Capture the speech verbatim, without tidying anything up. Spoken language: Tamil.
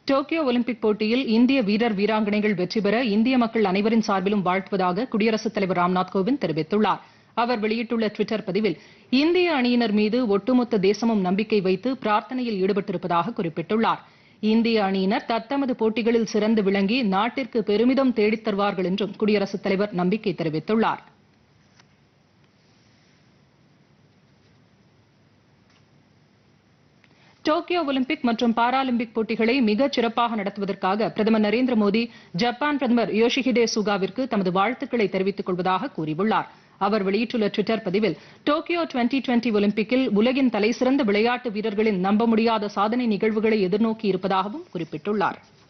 டோக்கியோ ஒலிம்பிக் போட்டியில் இந்திய வீரர் வீராங்கனைகள் வெற்றி பெற இந்திய மக்கள் அனைவரின் சார்பிலும் வாழ்த்துவதாக குடியரசுத் தலைவர் ராம்நாத் கோவிந்த் தெரிவித்துள்ளார். அவர் வெளியிட்டுள்ள டுவிட்டர் பதிவில் இந்திய அணியினர் மீது ஒட்டுமொத்த தேசமும் நம்பிக்கை வைத்து பிரார்த்தனையில் ஈடுபட்டிருப்பதாக குறிப்பிட்டுள்ளார். இந்திய அணியினர் தத்தமது போட்டிகளில் சிறந்து விளங்கி நாட்டிற்கு பெருமிதம் தேடித் தருவார்கள் என்றும் குடியரசுத் தலைவர் நம்பிக்கை தெரிவித்துள்ளார். டோக்கியோ ஒலிம்பிக் மற்றும் பாராலிம்பிக் போட்டிகளை மிகச் சிறப்பாக நடத்துவதற்காக பிரதமர் நரேந்திர மோடி ஜப்பான் பிரதமர் யோஷிஹிடே சுகாவிற்கு தமது வாழ்த்துக்களை தெரிவித்துக் கொள்வதாக கூறியுள்ளார். அவர் வெளியிட்டுள்ள டுவிட்டர் பதிவில் டோக்கியோ டுவெண்டி டுவெண்டி ஒலிம்பிக்கில் உலகின் தலைசிறந்த விளையாட்டு வீரர்களின் நம்ப முடியாத சாதனை நிகழ்வுகளை எதிர்நோக்கி இருப்பதாகவும் குறிப்பிட்டுள்ளார்.